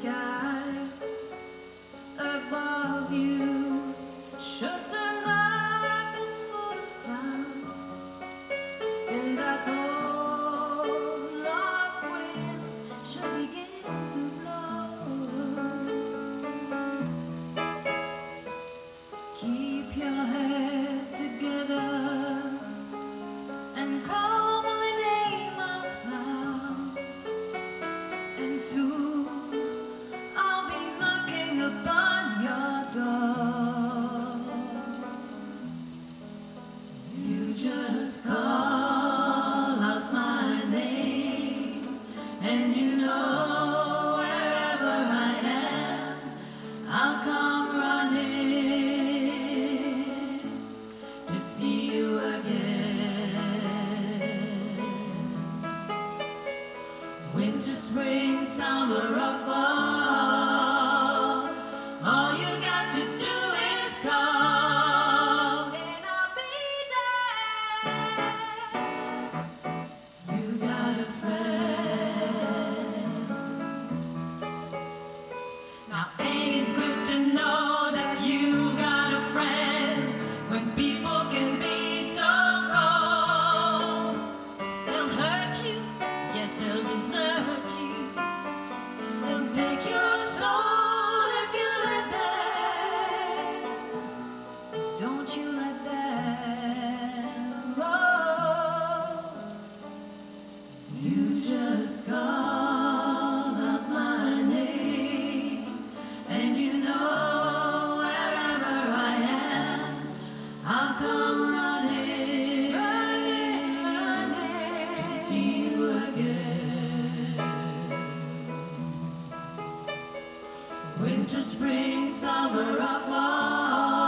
sky above you should turn dark and full of clouds, and that old north wind should begin to blow. Keep your head together and call my name out loud, and soon I'll be knocking upon your door. You just call out my name, and you know wherever I am, I'll come running to see you again. Winter, spring, summer, or fall, all you got to do is call, and I'll be there. You got a friend. Now ain't it good to know that you got a friend when people can be so cold? They'll hurt you, yes, they'll desert you. They'll take your soul if you let them. Don't you let them. Oh, you just call out my name, and you know wherever I am, I'll come running, to see you again. Winter, spring, summer, or fall,